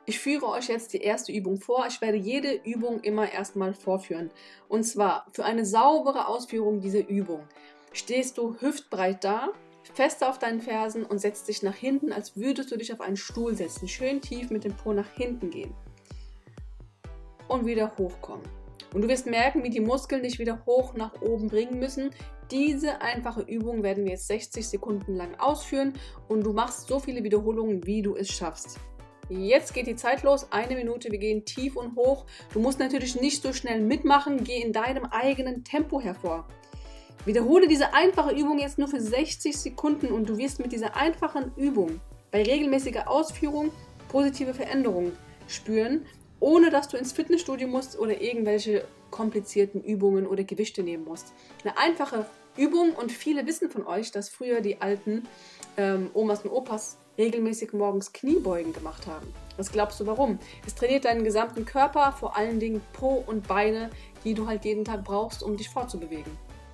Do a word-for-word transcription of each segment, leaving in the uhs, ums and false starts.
Ich führe euch jetzt die erste Übung vor. Ich werde jede Übung immer erstmal vorführen. Und zwar für eine saubere Ausführung dieser Übung stehst du hüftbreit da, fest auf deinen Fersen und setzt dich nach hinten, als würdest du dich auf einen Stuhl setzen. Schön tief mit dem Po nach hinten gehen und wieder hochkommen. Und du wirst merken, wie die Muskeln dich wieder hoch nach oben bringen müssen. Diese einfache Übung werden wir jetzt sechzig Sekunden lang ausführen und du machst so viele Wiederholungen, wie du es schaffst. Jetzt geht die Zeit los, eine Minute, wir gehen tief und hoch. Du musst natürlich nicht so schnell mitmachen, geh in deinem eigenen Tempo hervor. Wiederhole diese einfache Übung jetzt nur für sechzig Sekunden und du wirst mit dieser einfachen Übung bei regelmäßiger Ausführung positive Veränderungen spüren, ohne dass du ins Fitnessstudio musst oder irgendwelche komplizierten Übungen oder Gewichte nehmen musst. Eine einfache Übung und viele wissen von euch, dass früher die alten ähm, Omas und Opas regelmäßig morgens Kniebeugen gemacht haben. Was glaubst du warum? Es trainiert deinen gesamten Körper, vor allen Dingen Po und Beine, die du halt jeden Tag brauchst, um dich fortzubewegen.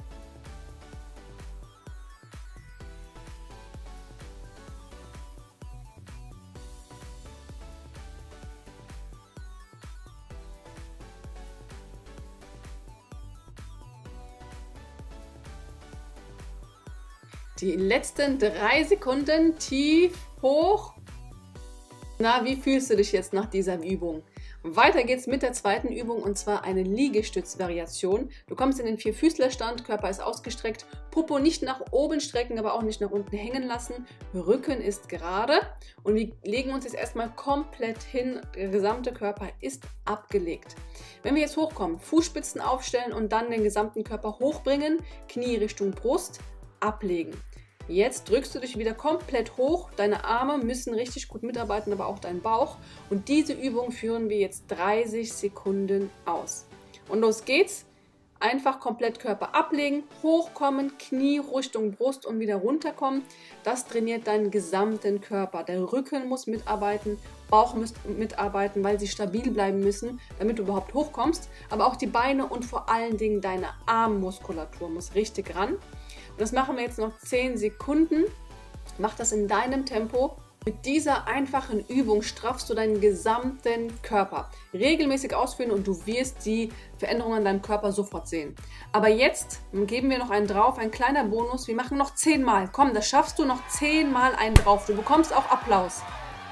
Die letzten drei Sekunden tief hoch. Na, wie fühlst du dich jetzt nach dieser Übung? Weiter geht's mit der zweiten Übung und zwar eine Liegestützvariation. Du kommst in den Vierfüßlerstand, Körper ist ausgestreckt, Popo nicht nach oben strecken, aber auch nicht nach unten hängen lassen. Rücken ist gerade und wir legen uns jetzt erstmal komplett hin. Der gesamte Körper ist abgelegt. Wenn wir jetzt hochkommen, Fußspitzen aufstellen und dann den gesamten Körper hochbringen, Knie Richtung Brust, ablegen. Jetzt drückst du dich wieder komplett hoch, deine Arme müssen richtig gut mitarbeiten, aber auch dein Bauch. Und diese Übung führen wir jetzt dreißig Sekunden aus. Und los geht's. Einfach komplett Körper ablegen, hochkommen, Knie Richtung Brust und wieder runterkommen. Das trainiert deinen gesamten Körper. Der Rücken muss mitarbeiten, Bauch muss mitarbeiten, weil sie stabil bleiben müssen, damit du überhaupt hochkommst. Aber auch die Beine und vor allen Dingen deine Armmuskulatur muss richtig ran. Und das machen wir jetzt noch zehn Sekunden. Mach das in deinem Tempo. Mit dieser einfachen Übung straffst du deinen gesamten Körper. Regelmäßig ausführen und du wirst die Veränderungen an deinem Körper sofort sehen. Aber jetzt geben wir noch einen drauf, ein kleiner Bonus. Wir machen noch zehn Mal. Komm, das schaffst du noch zehn Mal einen drauf. Du bekommst auch Applaus.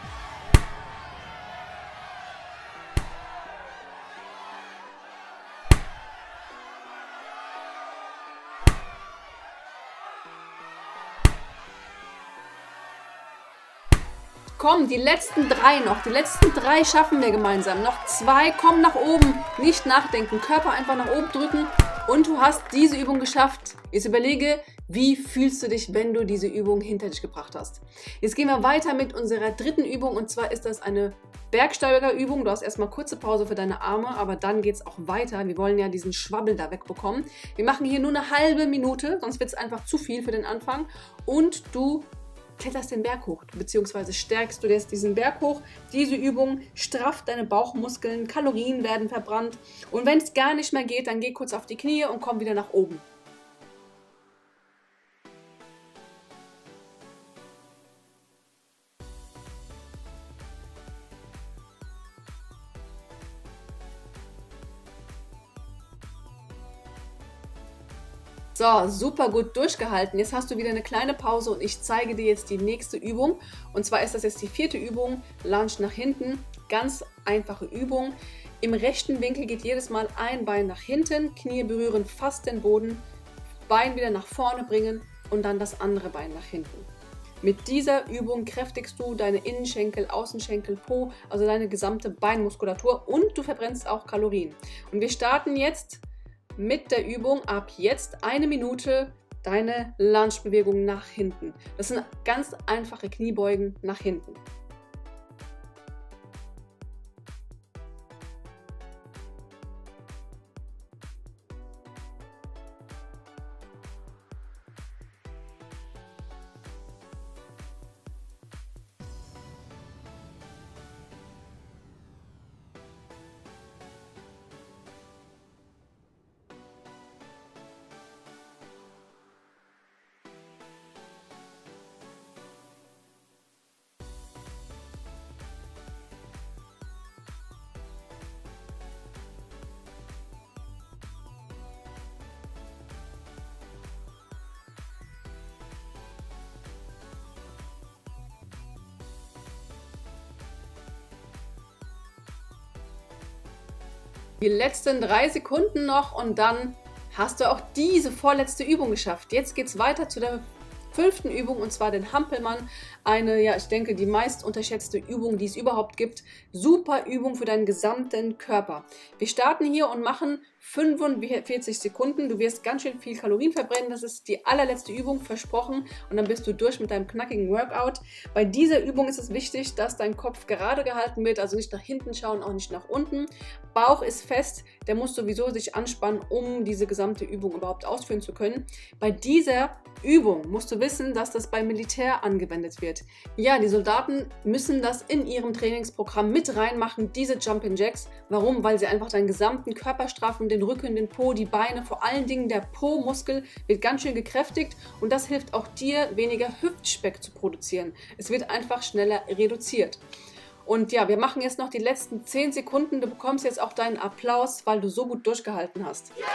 Komm, die letzten drei noch. Die letzten drei schaffen wir gemeinsam. Noch zwei, komm nach oben. Nicht nachdenken. Körper einfach nach oben drücken. Und du hast diese Übung geschafft. Jetzt überlege, wie fühlst du dich, wenn du diese Übung hinter dich gebracht hast. Jetzt gehen wir weiter mit unserer dritten Übung. Und zwar ist das eine Bergsteigerübung. Du hast erstmal kurze Pause für deine Arme, aber dann geht es auch weiter. Wir wollen ja diesen Schwabbel da wegbekommen. Wir machen hier nur eine halbe Minute, sonst wird es einfach zu viel für den Anfang. Und du kletterst den Berg hoch, beziehungsweise stärkst du jetzt diesen Berg hoch. Diese Übung strafft deine Bauchmuskeln, Kalorien werden verbrannt. Und wenn es gar nicht mehr geht, dann geh kurz auf die Knie und komm wieder nach oben. So, super gut durchgehalten. Jetzt hast du wieder eine kleine Pause und ich zeige dir jetzt die nächste Übung. Und zwar ist das jetzt die vierte Übung, Lunge nach hinten. Ganz einfache Übung. Im rechten Winkel geht jedes Mal ein Bein nach hinten, Knie berühren fast den Boden, Bein wieder nach vorne bringen und dann das andere Bein nach hinten. Mit dieser Übung kräftigst du deine Innenschenkel, Außenschenkel, Po, also deine gesamte Beinmuskulatur und du verbrennst auch Kalorien. Und wir starten jetzt mit der Übung ab jetzt eine Minute deine Lunge-Bewegung nach hinten. Das sind ganz einfache Kniebeugen nach hinten. Die letzten drei Sekunden noch und dann hast du auch diese vorletzte Übung geschafft. Jetzt geht es weiter zu der fünften Übung, und zwar den Hampelmann. Eine, ja, ich denke, die meist unterschätzte Übung, die es überhaupt gibt. Super Übung für deinen gesamten Körper. Wir starten hier und machen fünfundvierzig Sekunden. Du wirst ganz schön viel Kalorien verbrennen. Das ist die allerletzte Übung, versprochen. Und dann bist du durch mit deinem knackigen Workout. Bei dieser Übung ist es wichtig, dass dein Kopf gerade gehalten wird, also nicht nach hinten schauen, auch nicht nach unten. Bauch ist fest, der muss sowieso sich anspannen, um diese gesamte Übung überhaupt ausführen zu können. Bei dieser Übung musst du wissen, dass das beim Militär angewendet wird. Ja, die Soldaten müssen das in ihrem Trainingsprogramm mit reinmachen, diese Jumping Jacks. Warum? Weil sie einfach deinen gesamten Körper straffen, den Rücken, den Po, die Beine, vor allen Dingen der Po-Muskel wird ganz schön gekräftigt und das hilft auch dir, weniger Hüftspeck zu produzieren. Es wird einfach schneller reduziert. Und ja, wir machen jetzt noch die letzten zehn Sekunden. Du bekommst jetzt auch deinen Applaus, weil du so gut durchgehalten hast. Ja!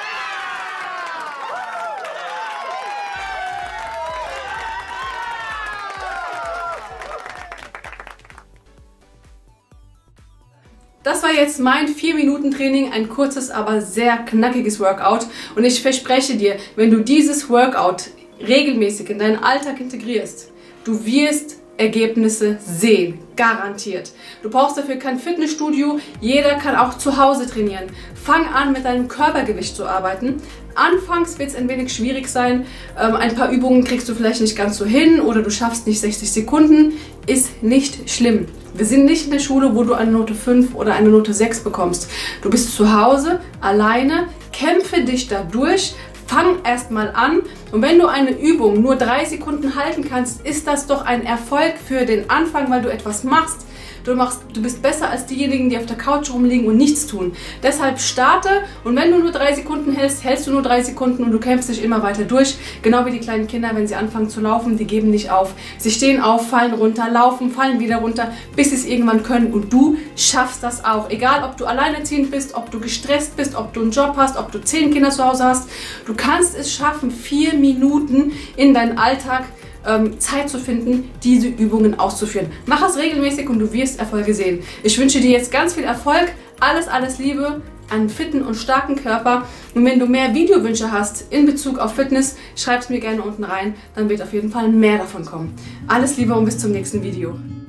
Das war jetzt mein vier Minuten Training, ein kurzes, aber sehr knackiges Workout. Und ich verspreche dir, wenn du dieses Workout regelmäßig in deinen Alltag integrierst, du wirst Ergebnisse sehen, garantiert. Du brauchst dafür kein Fitnessstudio, jeder kann auch zu Hause trainieren. Fang an, mit deinem Körpergewicht zu arbeiten. Anfangs wird es ein wenig schwierig sein, ähm, ein paar Übungen kriegst du vielleicht nicht ganz so hin oder du schaffst nicht sechzig Sekunden, ist nicht schlimm. Wir sind nicht in der Schule, wo du eine Note fünf oder eine Note sechs bekommst. Du bist zu Hause, alleine, kämpfe dich da durch. Fang erstmal an und wenn du eine Übung nur drei Sekunden halten kannst, ist das doch ein Erfolg für den Anfang, weil du etwas machst. Du, machst, du bist besser als diejenigen, die auf der Couch rumliegen und nichts tun. Deshalb starte und wenn du nur drei Sekunden hältst, hältst du nur drei Sekunden und du kämpfst dich immer weiter durch. Genau wie die kleinen Kinder, wenn sie anfangen zu laufen, die geben nicht auf. Sie stehen auf, fallen runter, laufen, fallen wieder runter, bis sie es irgendwann können und du schaffst das auch. Egal, ob du alleinerziehend bist, ob du gestresst bist, ob du einen Job hast, ob du zehn Kinder zu Hause hast. Du kannst es schaffen, vier Minuten in deinen Alltag Ähm, Zeit zu finden, diese Übungen auszuführen. Mach es regelmäßig und du wirst Erfolge sehen. Ich wünsche dir jetzt ganz viel Erfolg, alles, alles Liebe, einen fitten und starken Körper. Und wenn du mehr Videowünsche hast in Bezug auf Fitness, schreib es mir gerne unten rein, dann wird auf jeden Fall mehr davon kommen. Alles Liebe und bis zum nächsten Video.